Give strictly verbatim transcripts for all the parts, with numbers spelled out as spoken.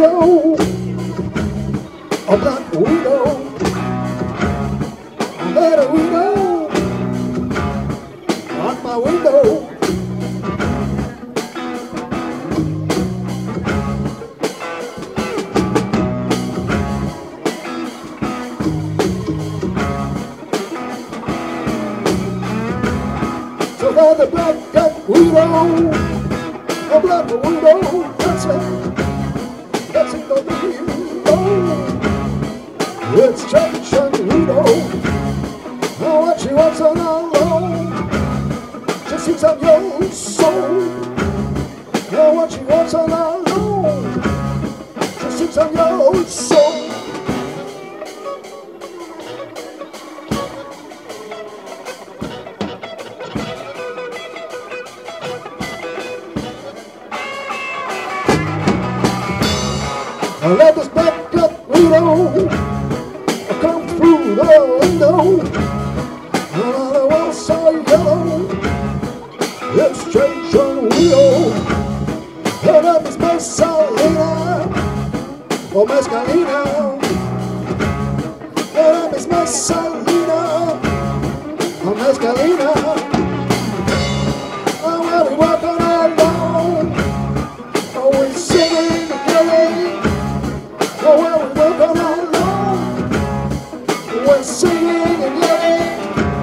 widow, a black widow, I met a widow on my window. So there's a black cat widow, a black widow, that's it, that's it, the widow. It's church and widow, now what she wants on alone, she sings on your soul. Now what she wants on alone, she sings on your soul. I let this black cat widow come through the window, and all the walls are yellow. It's strange and widow. Her name is Mescalina, or Mescalina. Her name is Mescalina, or Mescalina. And when we walk on alone, always singing and yelling. Oh, when we walk on alone, we're singing and yelling.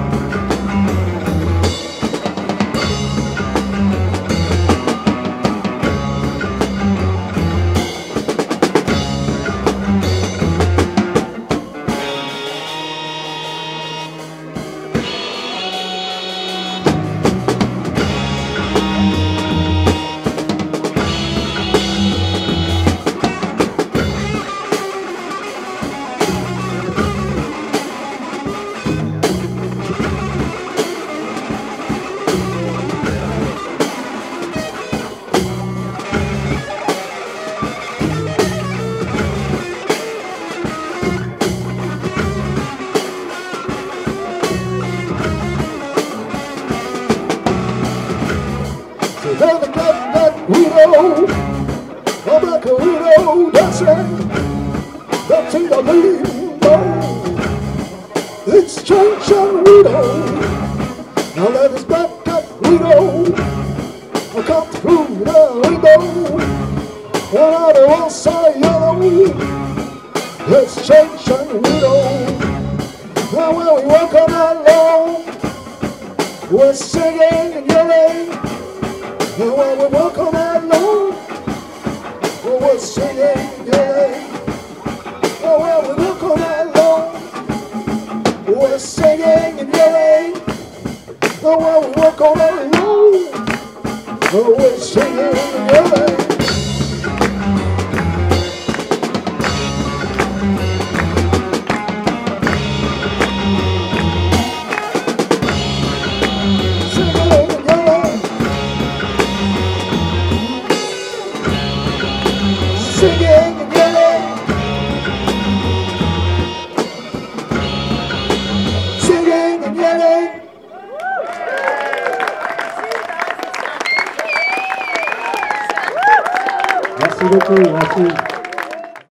There's a black, black widow, a black widow dancing, dancing the window. It's strange and widow. Now let this black cat widow come through the window, and all the walls are yellow. It's strange and widow. Now when we walk on alone, we're singing and yelling. And when we walk on alone, oh, we're singing and yelling. Oh, when we walk on alone, we're singing and yelling. Oh, when we walk on alone, oh, we're singing and yelling. Singing and yelling, singing and yelling. Merci beaucoup, merci.